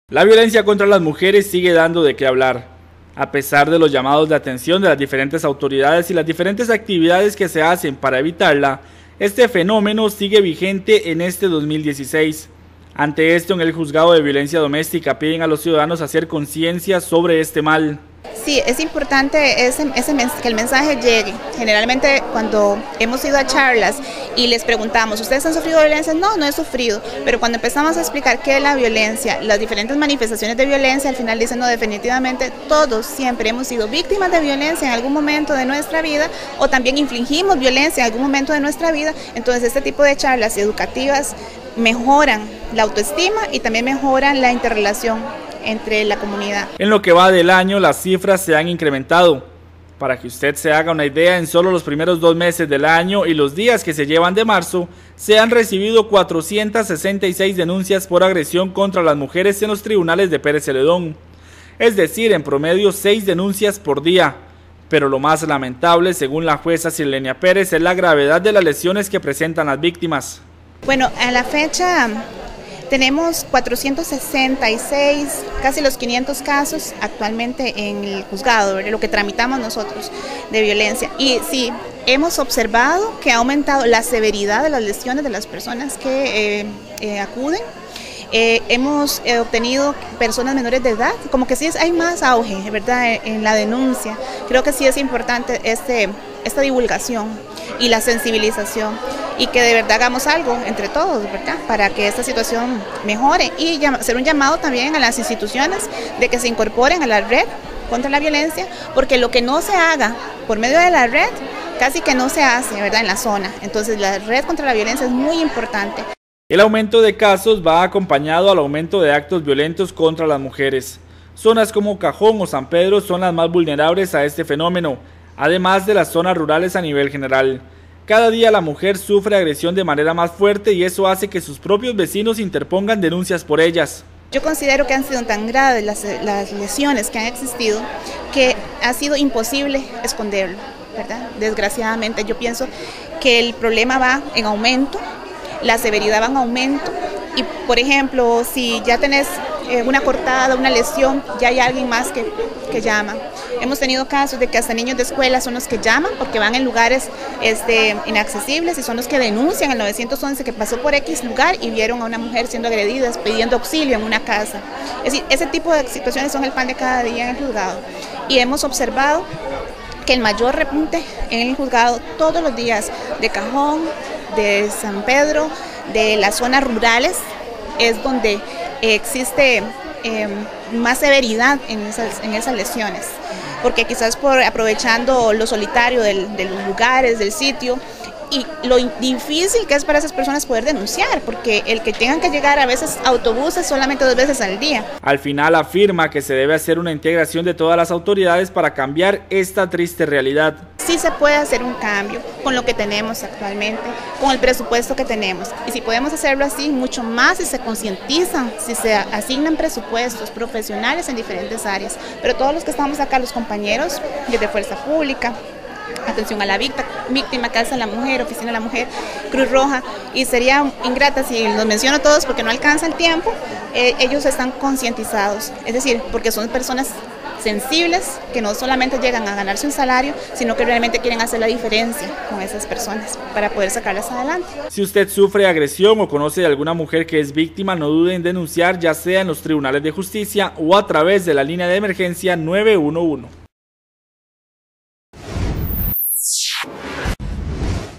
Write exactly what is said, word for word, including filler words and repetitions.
La violencia contra las mujeres sigue dando de qué hablar. A pesar de los llamados de atención de las diferentes autoridades y las diferentes actividades que se hacen para evitarla, este fenómeno sigue vigente en este dos mil dieciséis. Ante esto, en el Juzgado de Violencia Doméstica piden a los ciudadanos hacer conciencia sobre este mal. Sí, es importante ese, ese, que el mensaje llegue. Generalmente cuando hemos ido a charlas y les preguntamos, ¿ustedes han sufrido violencia? No, no he sufrido, pero cuando empezamos a explicar qué es la violencia, las diferentes manifestaciones de violencia, al final dicen, no, definitivamente todos siempre hemos sido víctimas de violencia en algún momento de nuestra vida o también infligimos violencia en algún momento de nuestra vida. Entonces este tipo de charlas educativas mejoran la autoestima y también mejoran la interrelación entre la comunidad. En lo que va del año, las cifras se han incrementado. Para que usted se haga una idea, en solo los primeros dos meses del año y los días que se llevan de marzo, se han recibido cuatrocientas sesenta y seis denuncias por agresión contra las mujeres en los tribunales de Pérez Celedón. Es decir, en promedio seis denuncias por día. Pero lo más lamentable, según la jueza Silenia Pérez, es la gravedad de las lesiones que presentan las víctimas. Bueno, a la fecha tenemos cuatrocientos sesenta y seis, casi los quinientos casos actualmente en el juzgado, ¿verdad? Lo que tramitamos nosotros de violencia. Y sí, hemos observado que ha aumentado la severidad de las lesiones de las personas que eh, eh, acuden. Eh, hemos eh, obtenido personas menores de edad, como que sí es, hay más auge, ¿verdad?, en, en la denuncia. Creo que sí es importante este, esta divulgación y la sensibilización y que de verdad hagamos algo entre todos, ¿verdad?, para que esta situación mejore y hacer un llamado también a las instituciones de que se incorporen a la red contra la violencia, porque lo que no se haga por medio de la red casi que no se hace, ¿verdad?, en la zona. Entonces la red contra la violencia es muy importante. El aumento de casos va acompañado al aumento de actos violentos contra las mujeres. Zonas como Cajón o San Pedro son las más vulnerables a este fenómeno, además de las zonas rurales a nivel general. Cada día la mujer sufre agresión de manera más fuerte y eso hace que sus propios vecinos interpongan denuncias por ellas. Yo considero que han sido tan graves las, las lesiones que han existido que ha sido imposible esconderlo, ¿verdad? Desgraciadamente yo pienso que el problema va en aumento. La severidad va en aumento y, por ejemplo, si ya tenés eh, una cortada, una lesión, ya hay alguien más que, que llama. Hemos tenido casos de que hasta niños de escuela son los que llaman porque van en lugares este, inaccesibles y son los que denuncian al nueve once que pasó por X lugar y vieron a una mujer siendo agredida, pidiendo auxilio en una casa. Es decir, ese tipo de situaciones son el pan de cada día en el juzgado y hemos observado que el mayor repunte en el juzgado todos los días de Cajón, de San Pedro, de las zonas rurales, es donde existe eh, más severidad en esas, en esas lesiones, porque quizás por aprovechando lo solitario del, de los lugares, del sitio, y lo difícil que es para esas personas poder denunciar, porque el que tengan que llegar a veces autobuses solamente dos veces al día. Al final afirma que se debe hacer una integración de todas las autoridades para cambiar esta triste realidad. Sí se puede hacer un cambio con lo que tenemos actualmente, con el presupuesto que tenemos. Y si podemos hacerlo así, mucho más si se concientizan, si se asignan presupuestos profesionales en diferentes áreas. Pero todos los que estamos acá, los compañeros desde Fuerza Pública, Atención a la Víctima, Casa de la Mujer, Oficina de la Mujer, Cruz Roja, y sería ingrata si los menciono todos porque no alcanza el tiempo, eh, ellos están concientizados, es decir, porque son personas sensibles que no solamente llegan a ganarse un salario, sino que realmente quieren hacer la diferencia con esas personas para poder sacarlas adelante. Si usted sufre agresión o conoce de alguna mujer que es víctima, no dude en denunciar, ya sea en los tribunales de justicia o a través de la línea de emergencia nueve uno uno.